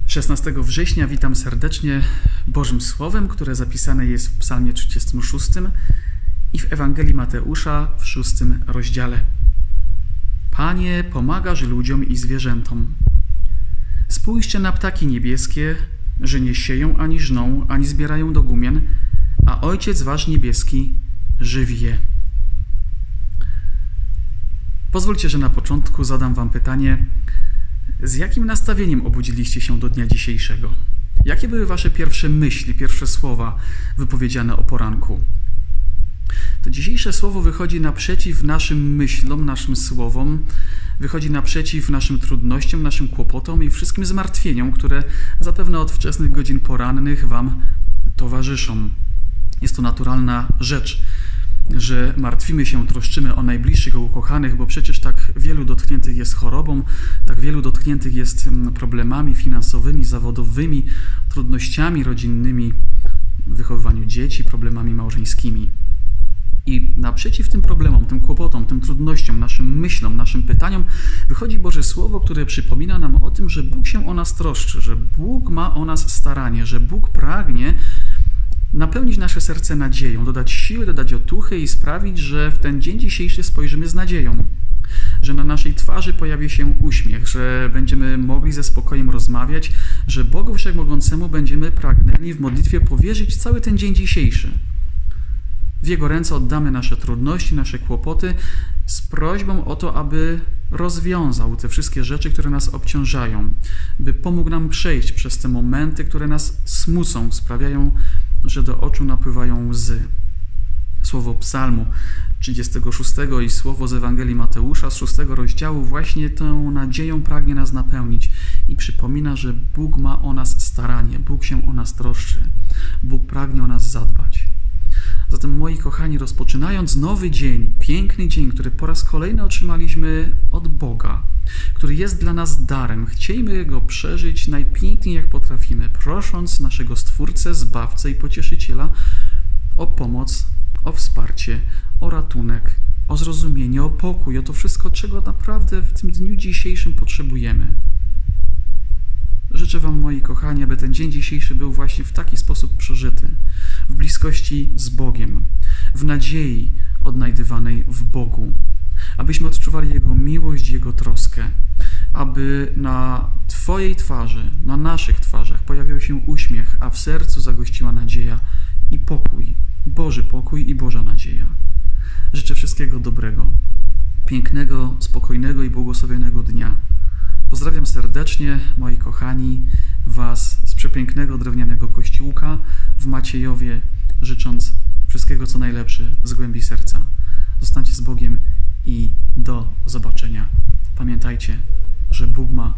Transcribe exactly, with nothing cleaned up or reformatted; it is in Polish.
szesnastego września witam serdecznie Bożym Słowem, które zapisane jest w Psalmie trzydziestym szóstym i w Ewangelii Mateusza w szóstym rozdziale. Panie, pomagasz ludziom i zwierzętom. Spójrzcie na ptaki niebieskie, że nie sieją ani żną, ani zbierają do gumien, a Ojciec wasz niebieski żywi je. Pozwólcie, że na początku zadam wam pytanie, z jakim nastawieniem obudziliście się do dnia dzisiejszego? Jakie były wasze pierwsze myśli, pierwsze słowa wypowiedziane o poranku? To dzisiejsze słowo wychodzi naprzeciw naszym myślom, naszym słowom, wychodzi naprzeciw naszym trudnościom, naszym kłopotom i wszystkim zmartwieniom, które zapewne od wczesnych godzin porannych wam towarzyszą. Jest to naturalna rzecz, że martwimy się, troszczymy o najbliższych, o ukochanych, bo przecież tak wielu dotkniętych jest chorobą, tak wielu dotkniętych jest problemami finansowymi, zawodowymi, trudnościami rodzinnymi, w wychowywaniu dzieci, problemami małżeńskimi. I naprzeciw tym problemom, tym kłopotom, tym trudnościom, naszym myślom, naszym pytaniom wychodzi Boże Słowo, które przypomina nam o tym, że Bóg się o nas troszczy, że Bóg ma o nas staranie, że Bóg pragnie napełnić nasze serce nadzieją, dodać siły, dodać otuchy i sprawić, że w ten dzień dzisiejszy spojrzymy z nadzieją, że na naszej twarzy pojawi się uśmiech, że będziemy mogli ze spokojem rozmawiać, że Bogu Wszechmogącemu będziemy pragnęli w modlitwie powierzyć cały ten dzień dzisiejszy. W Jego ręce oddamy nasze trudności, nasze kłopoty z prośbą o to, aby rozwiązał te wszystkie rzeczy, które nas obciążają, by pomógł nam przejść przez te momenty, które nas smucą, sprawiają, że do oczu napływają łzy. Słowo Psalmu trzydziestego szóstego i słowo z Ewangelii Mateusza z szóstego rozdziału właśnie tą nadzieją pragnie nas napełnić i przypomina, że Bóg ma o nas staranie, Bóg się o nas troszczy, Bóg pragnie o nas zadbać. Zatem, moi kochani, rozpoczynając nowy dzień, piękny dzień, który po raz kolejny otrzymaliśmy od Boga, który jest dla nas darem, chciejmy go przeżyć najpiękniej jak potrafimy, prosząc naszego Stwórcę, Zbawcę i Pocieszyciela o pomoc, o wsparcie, o ratunek, o zrozumienie, o pokój, o to wszystko, czego naprawdę w tym dniu dzisiejszym potrzebujemy. Życzę wam, moi kochani, aby ten dzień dzisiejszy był właśnie w taki sposób przeżyty, w bliskości z Bogiem, w nadziei odnajdywanej w Bogu, abyśmy odczuwali Jego miłość, Jego troskę, aby na Twojej twarzy, na naszych twarzach pojawił się uśmiech, a w sercu zagościła nadzieja i pokój, Boży pokój i Boża nadzieja. Życzę wszystkiego dobrego, pięknego, spokojnego i błogosławionego dnia. Pozdrawiam serdecznie, moi kochani, was z przepięknego drewnianego kościółka w Maciejowie, życząc wszystkiego co najlepsze z głębi serca. Zostańcie z Bogiem i do zobaczenia. Pamiętajcie, że Bóg ma